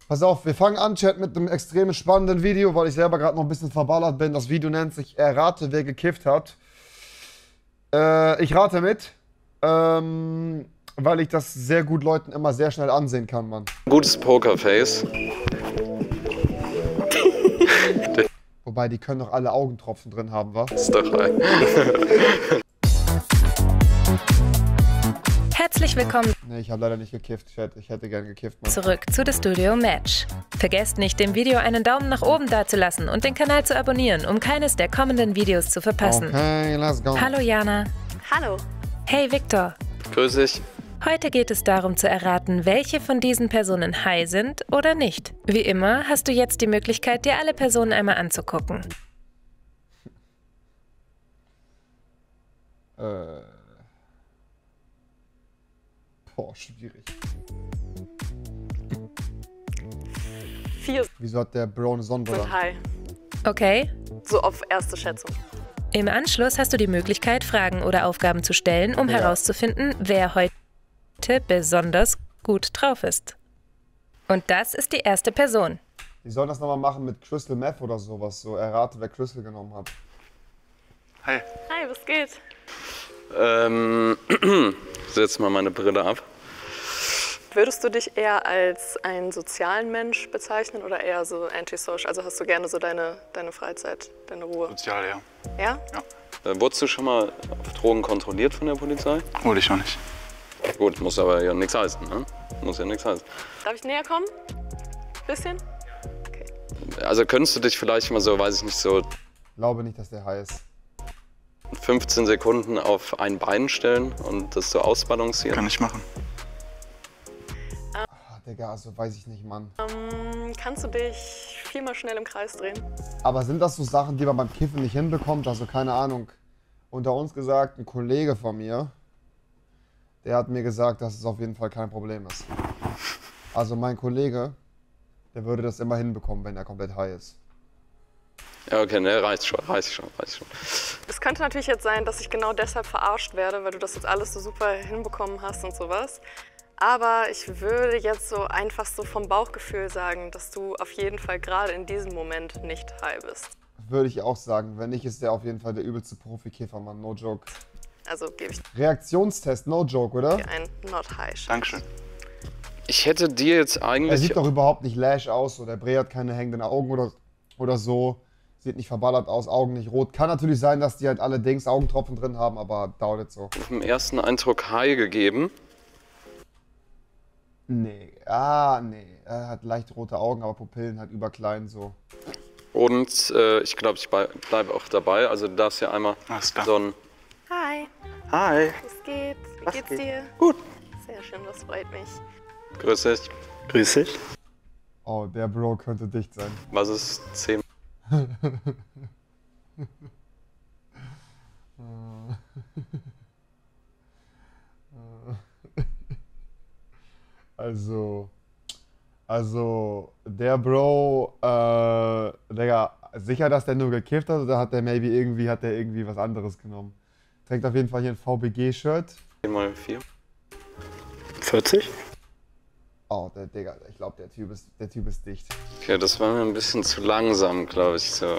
Pass auf, wir fangen an, Chat, mit einem extrem spannenden Video, weil ich selber gerade noch ein bisschen verballert bin. Das Video nennt sich Errate, wer gekifft hat. Ich rate mit, weil ich das sehr gut Leuten immer sehr schnell ansehen kann, Mann. Gutes Pokerface. Wobei, die können doch alle Augentropfen drin haben, wa? Ist doch ein. Herzlich willkommen Nee, ich habe leider nicht gekifft, Chat. Ich hätte gern gekifft, Mann. zurück zu The Studio Match. Vergesst nicht, dem Video einen Daumen nach oben dazulassen und den Kanal zu abonnieren, um keines der kommenden Videos zu verpassen. Okay, let's go. Hallo Jana. Hallo. Hey Victor. Grüß dich. Heute geht es darum zu erraten, welche von diesen Personen high sind oder nicht. Wie immer hast du jetzt die Möglichkeit, dir alle Personen einmal anzugucken. Boah, schwierig. 4 Wieso hat der Bro eine Sonnenbrille sind an? high. Okay? So auf erste Schätzung. Im Anschluss hast du die Möglichkeit, Fragen oder Aufgaben zu stellen, um Ja. herauszufinden, wer heute besonders gut drauf ist. Und das ist die erste Person. Die sollen das nochmal machen mit Crystal Meth oder sowas. So, errate, wer Crystal genommen hat. Hi. Hi, was geht? Setz mal meine Brille ab. Würdest du dich eher als einen sozialen Mensch bezeichnen oder eher so antisocial? Also hast du gerne so deine Freizeit, deine Ruhe? Sozial, ja. Ja? Wurdest du schon mal auf Drogen kontrolliert von der Polizei? Wurde ich noch nicht. Gut, muss aber ja nichts heißen, ne? Muss ja nichts heißen. Darf ich näher kommen? Bisschen? Also könntest du dich vielleicht mal so, weiß ich nicht, so Glaube nicht, dass der high ist. 15 Sekunden auf ein Bein stellen und das so ausbalancieren? Kann ich machen. Ah, Digga, also weiß ich nicht, Mann. Kannst du dich viermal schnell im Kreis drehen? Aber sind das so Sachen, die man beim Kiffen nicht hinbekommt? Also keine Ahnung. Unter uns gesagt, ein Kollege von mir, der hat mir gesagt, dass es auf jeden Fall kein Problem ist. Also mein Kollege, der würde das immer hinbekommen, wenn er komplett high ist. Ja, okay, ne, reicht schon. Es könnte natürlich jetzt sein, dass ich genau deshalb verarscht werde, weil du das jetzt alles so super hinbekommen hast und sowas. Aber ich würde jetzt so einfach so vom Bauchgefühl sagen, dass du auf jeden Fall gerade in diesem Moment nicht high bist. Würde ich auch sagen. Wenn nicht, ist der auf jeden Fall der übelste Profikäfer, Mann. No joke. Also gebe ich Reaktionstest, no joke, oder? dir ein Not High. Dankeschön. Ich hätte dir jetzt Er eigentlich... sieht doch überhaupt nicht lash aus. So. Der Bre hat keine hängenden Augen oder so. Sieht nicht verballert aus, Augen nicht rot. Kann natürlich sein, dass die halt alle Dings Augentropfen drin haben, aber dauert jetzt so. im ersten Eindruck high gegeben. Nee, nee. Er hat leicht rote Augen, aber Pupillen halt überklein so. Und ich glaube, ich bleibe auch dabei. Also du darfst ja einmal Alles klar. so ein... Hi, Hi. was geht? Wie Was geht's geht? dir? Gut. Sehr schön, das freut mich. Grüß dich. Grüß dich. Oh, der Bro könnte dicht sein. Was ist 10? Also, der Bro, Digga, sicher, dass der nur gekifft hat oder hat der irgendwie was anderes genommen? Trägt auf jeden Fall hier ein VBG-Shirt. 10 mal 4. 40? Oh, der Digga, ich glaube, der Typ ist dicht. Okay, das war mir ein bisschen zu langsam, glaube ich. So.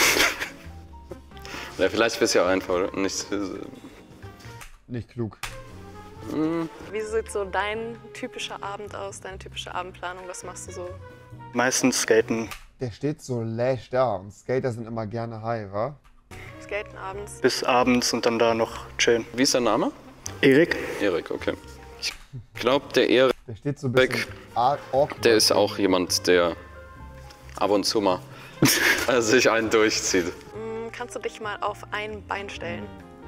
Ja, vielleicht bist du ja auch einfach nicht... Nicht klug. Wie sieht so dein typischer Abend aus, deine typische Abendplanung? Was machst du so? Meistens skaten Der steht so lash da und Skater sind immer gerne high, wa? Skaten abends? bis abends und dann da noch chillen. Wie ist dein Name? Erik? Erik, okay. Ich glaube, der Erik, Der steht so ein bisschen awkward. der ist auch jemand, der ab und zu mal sich einen durchzieht. Kannst du dich mal auf ein Bein stellen?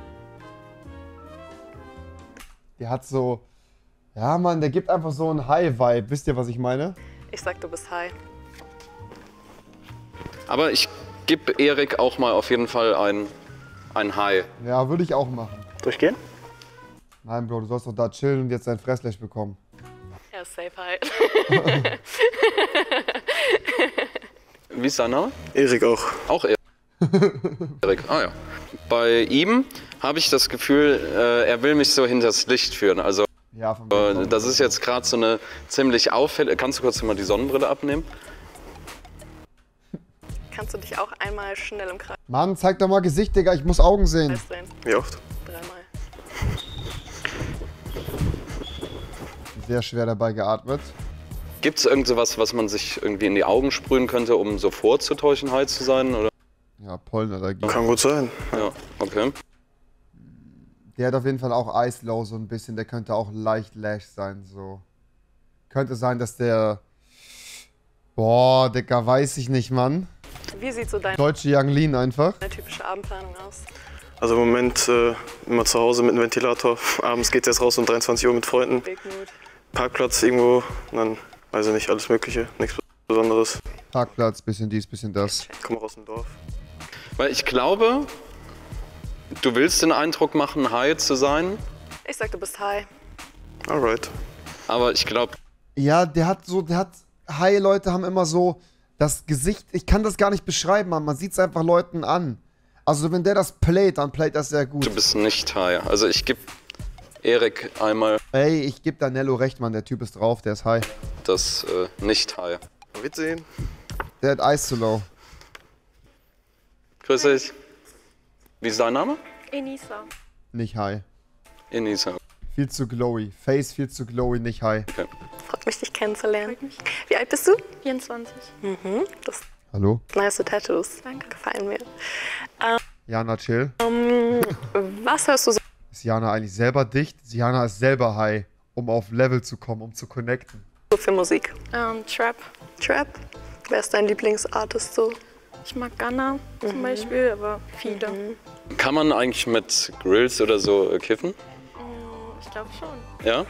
Der hat so, ja Mann, der gibt einfach so einen High-Vibe. Wisst ihr, was ich meine? Ich sag, du bist high. Aber ich gebe Erik auch mal auf jeden Fall ein High. Ja, würde ich auch machen. Durchgehen? Nein, Bro, du sollst doch da chillen und jetzt dein Fresslech bekommen. Er ist safe high. Wie ist dein Name? Erik auch. Auch Erik. Erik, ah ja. Bei ihm habe ich das Gefühl, er will mich so hinters Licht führen. Also Ja, von mir. Das ist jetzt gerade so eine ziemlich auffällige... Kannst du kurz mal die Sonnenbrille abnehmen? Kannst du dich auch einmal schnell im Kreis Mann, zeig doch mal Gesicht, Digga, ich muss Augen sehen. drehen? Wie oft? 3-mal. Sehr schwer dabei geatmet. Gibt es irgend sowas, was man sich irgendwie in die Augen sprühen könnte, um so vorzutäuschen, high zu sein? Oder? Ja, Pollenallergie. Kann gut sein. Ja, okay. Der hat auf jeden Fall auch Ice Low so ein bisschen. Der könnte auch leicht Lash sein, so. Könnte sein, dass der... Boah, Digga, weiß ich nicht, Mann. Wie sieht so deine Deutsche Young Lean einfach. typische Abendplanung aus? Also im Moment immer zu Hause mit einem Ventilator. Abends geht's jetzt raus um 23 Uhr mit Freunden. Big Mood. Parkplatz irgendwo. Und dann, weiß ich nicht, alles Mögliche. Nichts Besonderes. Parkplatz, bisschen dies, bisschen das. Komm auch aus dem Dorf. Weil ich glaube, du willst den Eindruck machen, high zu sein. Ich sag, du bist high. Alright. Aber ich glaube, Ja, High-Leute haben immer so das Gesicht, ich kann das gar nicht beschreiben, Mann. Man sieht es einfach Leuten an. Also wenn der das playt, dann playt das sehr gut. du bist nicht high. Also ich gebe Erik einmal Ey, ich geb Danello recht, Mann. Der Typ ist drauf, der ist high. das nicht high. Man wird sehen. Der hat Ice zu low. Grüß dich. Wie ist dein Name? Enisa. Nicht high. Enisa. Viel zu glowy. Face viel zu glowy, nicht high. Okay. Freut mich, dich kennenzulernen. Wie alt bist du? 24. Das Hallo? sind nice Tattoos. Danke. Gefallen mir. Jana, chill. Was hörst du so Ist Jana eigentlich selber dicht? Jana ist selber high, um auf Level zu kommen, um zu connecten. für Musik? Trap. Trap? Wer ist dein Lieblingsartist so? Ich mag Gunna zum Beispiel, aber viele. Kann man eigentlich mit Grills oder so kiffen? Ich glaube schon. Ja?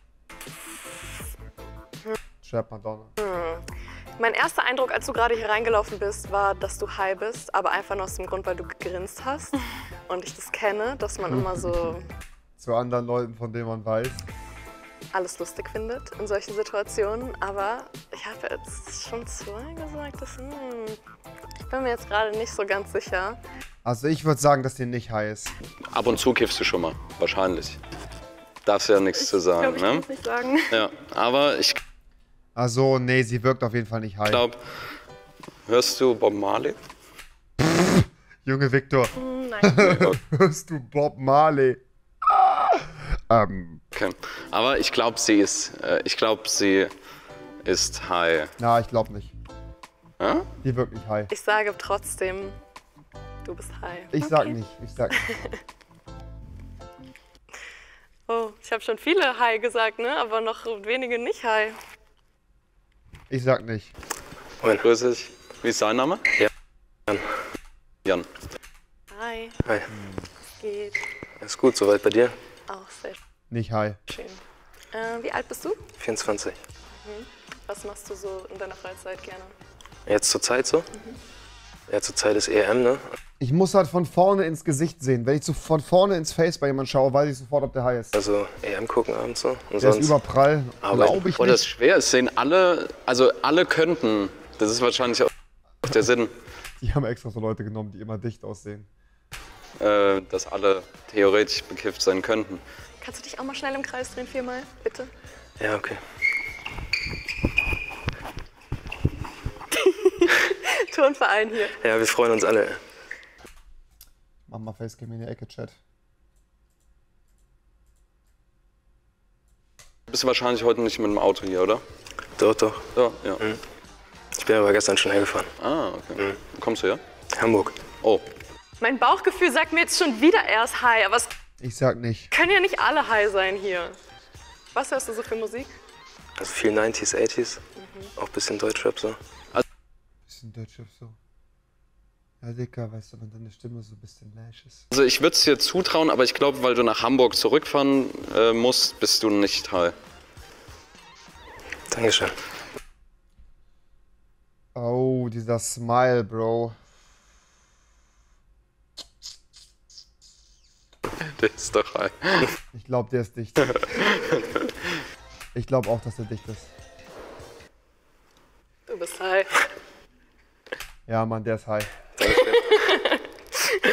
Trap Madonna. Mein erster Eindruck, als du gerade hier reingelaufen bist, war, dass du high bist, aber einfach nur aus dem Grund, weil du gegrinst hast. Und ich das kenne, dass man immer so Zu anderen Leuten, von denen man weiß. alles lustig findet in solchen Situationen. Aber ich habe jetzt schon 2 gesagt, dass, ich bin mir jetzt gerade nicht so ganz sicher. Also ich würde sagen, dass die nicht high ist. Ab und zu kiffst du schon mal. Wahrscheinlich. Darfst ja nichts zu sagen, Glaube ich, kann ne? es nicht sagen. Ja, aber ich Also, nee, sie wirkt auf jeden Fall nicht high. glaube, hörst du Bob Marley? Junge Victor, Nein. hörst du Bob Marley? Okay. Aber ich glaube, sie ist high. Na, ich glaube nicht. Ja? Die wirkt nicht high. Ich sage trotzdem, du bist high. Ich sag nicht, ich sag nicht. Oh, ich habe schon viele high gesagt, ne? Aber noch wenige nicht high. Ich sag nicht. Grüß dich. Wie ist dein Name? Jan. Jan. Hi, Hi. geht Ist gut, soweit bei dir? auch sehr Nicht high. schön. Wie alt bist du? 24. Was machst du so in deiner Freizeit gerne? Jetzt zur Zeit so? Ja, zur Zeit ist EM, ne? Ich muss halt von vorne ins Gesicht sehen. Wenn ich so von vorne ins Face bei jemandem schaue, weiß ich sofort, ob der high ist. Also EM gucken abends so. Und Der ist sonst überprall. Aber Glaube ich Oh, das ist nicht. schwer. Es sehen alle, also alle könnten. Das ist wahrscheinlich auch der Sinn, Die haben extra so Leute genommen, die immer dicht aussehen. dass alle theoretisch bekifft sein könnten. Kannst du dich auch mal schnell im Kreis drehen, 4-mal, bitte? Ja, okay. Turnverein hier. Ja, wir freuen uns alle. Mach mal Facecam in die Ecke, Chat. Du bist wahrscheinlich heute nicht mit dem Auto hier, oder? Doch, doch. Ja, ja. Ich bin aber gestern schon hergefahren. Ah, okay. Wo kommst du her? Hamburg. Oh, Mein Bauchgefühl sagt mir jetzt schon wieder erst high, aber es Ich sag nicht. können ja nicht alle high sein hier. Was hörst du so für Musik? Also viel 90s, 80s. Auch ein bisschen Deutschrap so. Bisschen Deutschrap so. Ja, Dicker, weißt du, wenn deine Stimme so ein bisschen lash ist. also ich würde es dir zutrauen, aber ich glaube, weil du nach Hamburg zurückfahren musst, bist du nicht high. Dankeschön. Oh, dieser Smile, Bro. Der ist doch high. Ich glaube, der ist dicht. Ich glaube auch, dass er dicht ist. Du bist high. Ja, Mann, der ist high.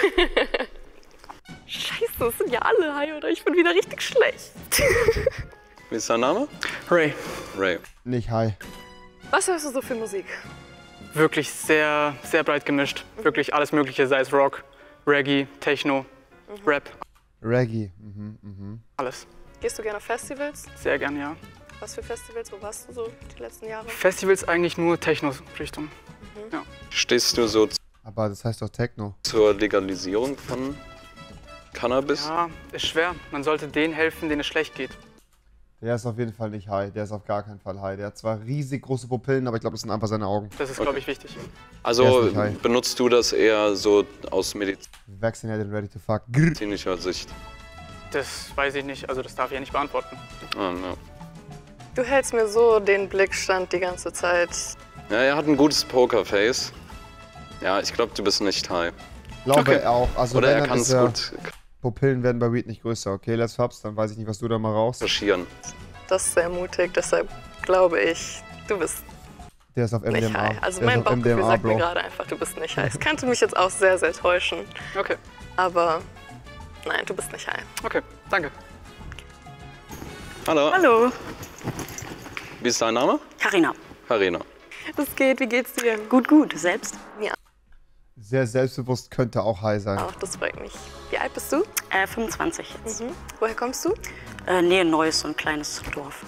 Scheiße, das sind ja alle high oder ich bin wieder richtig schlecht. Wie ist dein Name? Ray. Ray. Nicht high. Was hörst du so für Musik? Wirklich sehr, sehr breit gemischt. Wirklich alles Mögliche, sei es Rock, Reggae, Techno, Rap, Reggae. alles. Gehst du gerne auf Festivals? Sehr gern, ja. Was für Festivals? Wo warst du so die letzten Jahre? Festivals eigentlich nur Techno-Richtung. Ja. Stehst du so Aber das heißt doch Techno. zur Legalisierung von Cannabis? Ja, ist schwer. Man sollte denen helfen, denen es schlecht geht. Der ist auf jeden Fall nicht high. Der ist auf gar keinen Fall high. Der hat zwar riesig große Pupillen, aber ich glaube, das sind einfach seine Augen. Das ist, glaube ich, wichtig. Der Also ist nicht high. benutzt du das eher so aus Vaccinated and ready to fuck. Grr. medizinischer Sicht? Das weiß ich nicht, also das darf ich ja nicht beantworten. Ah, ja. Du hältst mir so den Blickstand die ganze Zeit. Ja, er hat ein gutes Pokerface. Ja, ich glaube, du bist nicht high. Glaube Okay. auch. Also Oder wenn, er dann kann ist es gut Pupillen werden bei Weed nicht größer. Okay, let's Fabs, dann weiß ich nicht, was du da mal rauchst. kaschieren. Das ist sehr mutig, deshalb glaube ich, du bist Der ist auf nicht MDMA. high. Also Der ist mein auf Bauchgefühl MDMA, sagt mir Bro. gerade einfach, du bist nicht high. Es könnte mich jetzt auch sehr, sehr täuschen, Okay, aber nein, du bist nicht high. okay, danke. Hallo. Hallo, Wie ist dein Name? Carina. Karina. Das geht, wie geht's dir? Gut, gut. Selbst? Sehr selbstbewusst, könnte auch high sein. Auch, das freut mich. Wie alt bist du? 25 jetzt. Woher kommst du? Nähe Neuss, so ein kleines Dorf.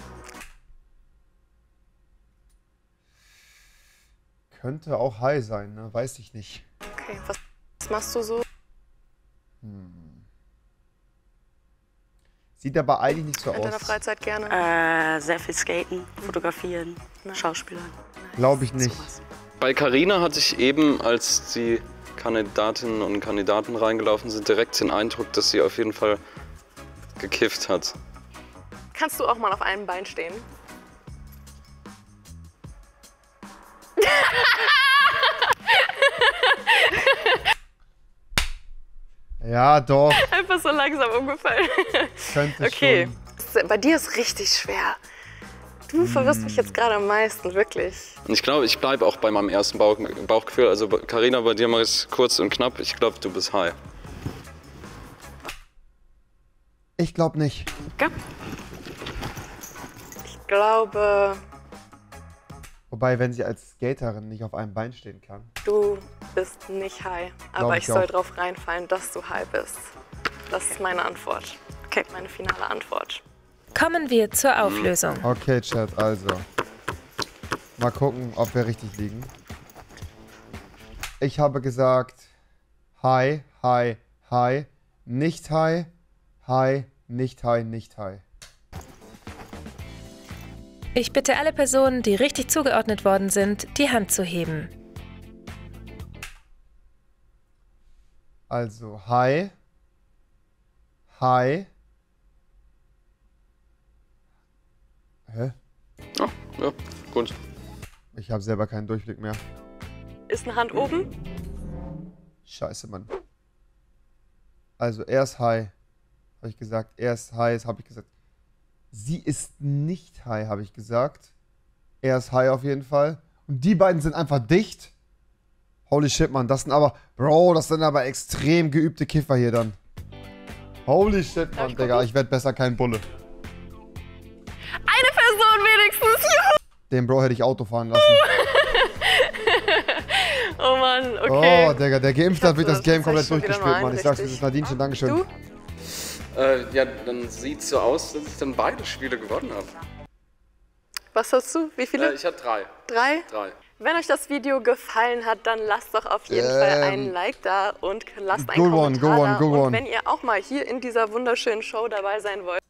Könnte auch high sein, ne? Weiß ich nicht. Okay, was machst du so? Sieht aber eigentlich nicht so In deiner aus. Freizeit gerne? Sehr viel Skaten, fotografieren, Schauspielern. Glaube ich nicht. Sowas. Bei Karina hatte ich eben, als die Kandidatinnen und Kandidaten reingelaufen sind, direkt den Eindruck, dass sie auf jeden Fall gekifft hat. Kannst du auch mal auf einem Bein stehen? Ja, doch. Einfach so langsam umgefallen. Könnte Okay, schon. bei dir ist richtig schwer. Du verwirrst mich jetzt gerade am meisten, wirklich. Und ich glaube, ich bleibe auch bei meinem ersten Bauchgefühl. Also Karina, bei dir mache ich es kurz und knapp. Ich glaube, du bist high. Ich glaube nicht. Ja. Ich glaube, Wobei, wenn sie als Skaterin nicht auf einem Bein stehen kann. du bist nicht high. Glaub Aber ich ich soll auch. drauf reinfallen, dass du high bist. Das ist meine Antwort. Okay. Meine finale Antwort. Kommen wir zur Auflösung. Okay, Chat, also. Mal gucken, ob wir richtig liegen. Ich habe gesagt, high, high, high, nicht high, high, nicht high, nicht high. Ich bitte alle Personen, die richtig zugeordnet worden sind, die Hand zu heben. Also, high, high. Hä? Oh, ja, gut. Ich habe selber keinen Durchblick mehr. Ist eine Hand oben? Scheiße, Mann. Also, er ist high. Habe ich gesagt. Er ist high, habe ich gesagt. Sie ist nicht high, habe ich gesagt. Er ist high auf jeden Fall. Und die beiden sind einfach dicht. Holy shit, Mann. Das sind aber, Bro, das sind aber extrem geübte Kiffer hier dann. Holy shit, Mann, Digga. Ich werde besser kein Bulle. Eine Person wenigstens! Juhu! Den Bro hätte ich Auto fahren lassen. Oh Mann, okay. Oh, Digga, der geimpft hat, wird das Game komplett schon wieder durchgespielt, nur Mann. Ich sag's, das richtig. ist Nadinchen, Dankeschön. Du? Ja, dann sieht so aus, dass ich dann beide Spiele gewonnen habe. Was hast du? Wie viele? Ich hatte 3. 3? 3. Wenn euch das Video gefallen hat, dann lasst doch auf jeden Fall einen Like da und lasst einen Go on, Kommentar go on, da. go Und on. wenn ihr auch mal hier in dieser wunderschönen Show dabei sein wollt,